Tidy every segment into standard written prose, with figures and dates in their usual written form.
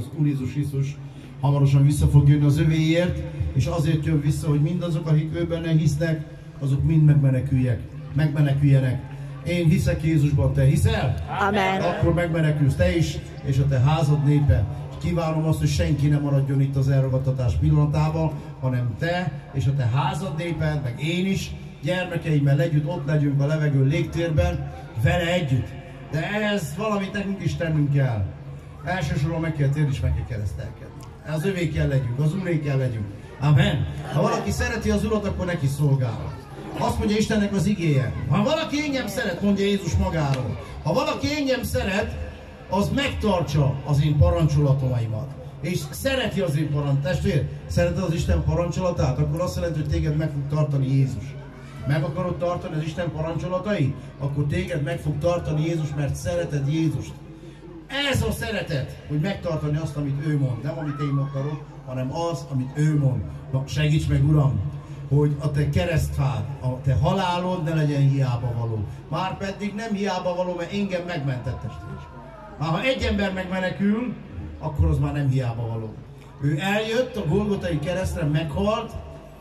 Az Úr Jézus Krisztus hamarosan vissza fog jönni az övéért, és azért jön vissza, hogy mindazok, akik ő benne hisznek, azok mind megmeneküljenek. Én hiszek Jézusban, te hiszel? Amen. Akkor megmenekülsz te is, és a te házad népe. Kívánom azt, hogy senki ne maradjon itt az elragadtatás pillanatában, hanem te és a te házad néped, meg én is, gyermekeimmel együtt ott legyünk a levegő légtérben, vele együtt. De ehhez valamit nekünk is tennünk kell. Elsősorban meg kell térni és meg kell keresztelkedni. Az övé kell legyünk, az Úré kell legyünk. Amen. Ha valaki szereti az Urat, akkor neki szolgál. Azt mondja Istennek az igéje. Ha valaki engem szeret, mondja Jézus magáról. Ha valaki engem szeret, az megtartsa az én parancsolataimat. És szereti az én testvér, szereted az Isten parancsolatát, akkor azt jelenti, hogy téged meg fog tartani Jézus. Meg akarod tartani az Isten parancsolatait? Akkor téged meg fog tartani Jézus, mert szereted Jézust. Ez a szeretet, hogy megtartani azt, amit ő mond. Nem amit én akarok, hanem az, amit ő mond. Na, segíts meg, Uram, hogy a te keresztfád, a te halálod ne legyen hiába való. Márpedig nem hiába való, mert engem megmentett, testvér. Már ha egy ember megmenekül, akkor az már nem hiába való. Ő eljött a Golgotai keresztre, meghalt,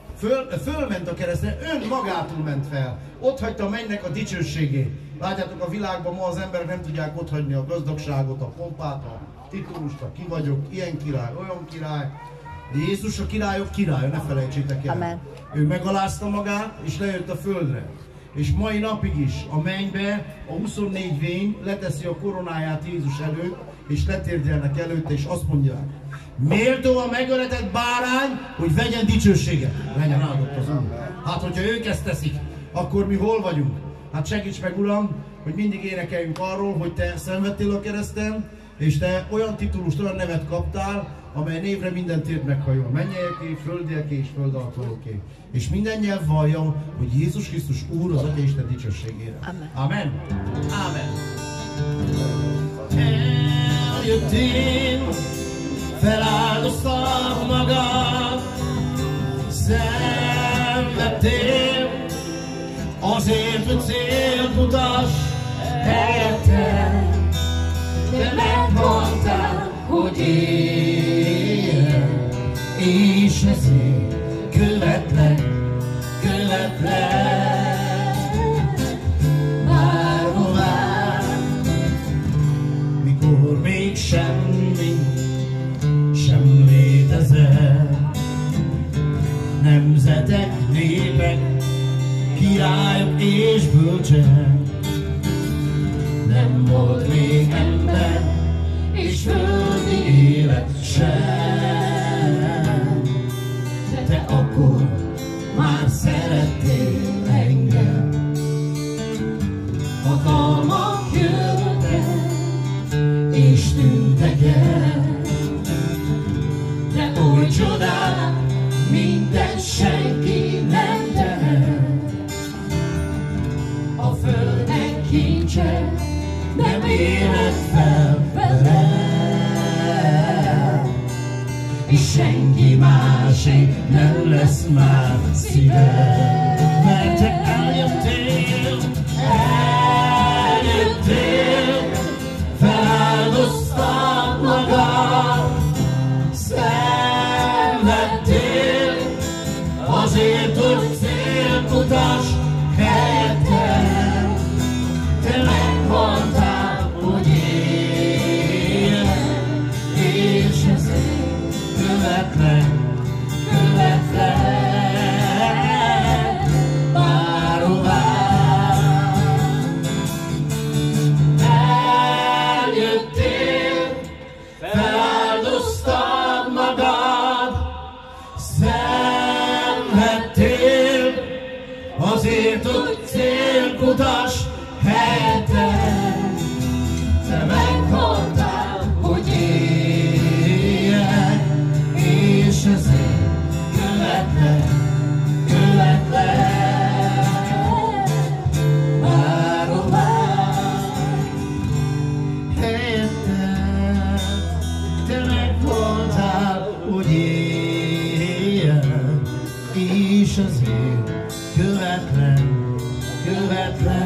fölment a keresztre, önmagától ment fel. Ott hagyta a mennynek a dicsőségét. Látjátok, a világban ma az emberek nem tudják otthagyni a gazdagságot, a pompát, a titulust, a ki vagyok, ilyen király, olyan király. De Jézus a királyok királya, ne felejtsétek el. Amen. Ő megalázta magát, és lejött a földre. És mai napig is a mennybe a 24 vény leteszi a koronáját Jézus előtt, és letérdelnek előtte, és azt mondják: méltó a megöletett bárány, hogy vegyen dicsőséget. Legyen áldott az Úr. Hát, hogyha ők ezt teszik, akkor mi hol vagyunk? Hát segíts meg, Uram, hogy mindig énekeljünk arról, hogy te szenvedtél a kereszten, és te olyan titulust, olyan nevet kaptál, amely névre minden tért meghajol. Mennyieké, földieké és föld alattvalóké. És minden nyelv vallja, hogy Jézus Krisztus Úr az Atya Isten dicsőségére. Amen. Amen. Amen. Eljöttél, feláldoztad magad, szenvedtél, azért, hogy célmutas helyettem. Te megmondtál, hogy éljen, és ezért követlek, bárhová. Mikor még semmi sem létezett, nemzetek, népek, királyok és bölcsek, nem volt még ember és földi élet sem. De te akkor már szerettél engem. Hatalmak jöttek és tűntek el, de oly csodák, minden senki nem tehet. A földnek kincse nem érett fel vele, és senki másé nem lesz már szíve. Mert te eljöttél, feláldoztad magad, szenvedtél, azért, hogy célmutas helyettem. Te megmondtál, hogy éljen, és ezért követlek, bárhová. Eljöttél, feláldoztad magad, szenvedtél, azért, hogy célkutas helyettem. Te meghaltál, hogy éljen, és ezért követlek, bárhová. Helyettem. Te meghaltál, hogy éljen, és ezért követlek,